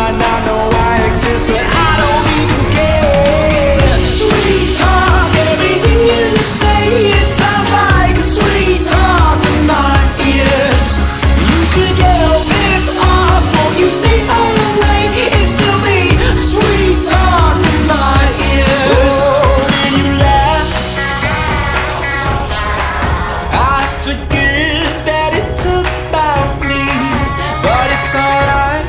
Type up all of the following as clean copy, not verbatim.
might not know I exist, but I don't even care. Sweet talk, everything you say, it sounds like a sweet talk to my ears. You could yell piss off, won't you stay away? It's still me. Sweet talk to my ears. Oh, when you laugh, I forget that it's about me, but it's alright.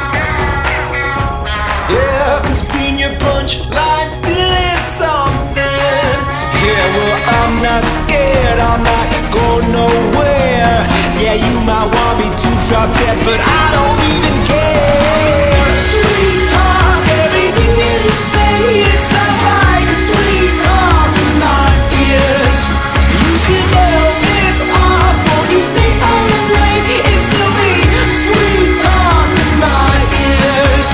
Yeah, 'cause being your punchline still is something. Yeah, well, I'm not scared, I might go nowhere. Yeah, you might want me to drop dead, but I don't even care. Sweet talk, everything you say, it sounds like a sweet talk to my ears. You could yell piss off, won't you stay away? It's still me. Sweet talk to my ears.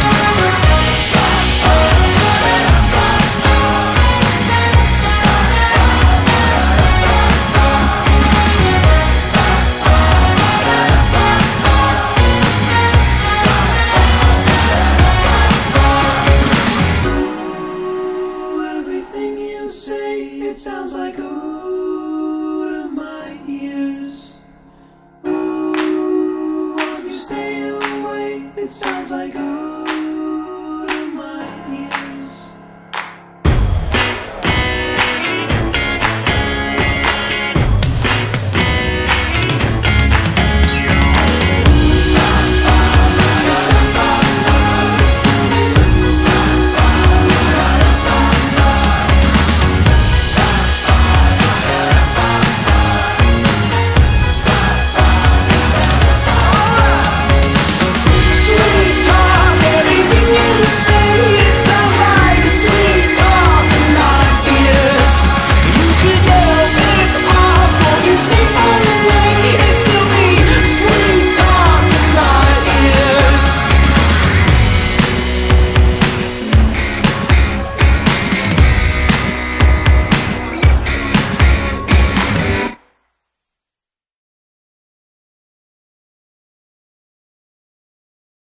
Everything you say, it sounds like ooh to my ears. Ooh, won't you stay away? It sounds like ooh.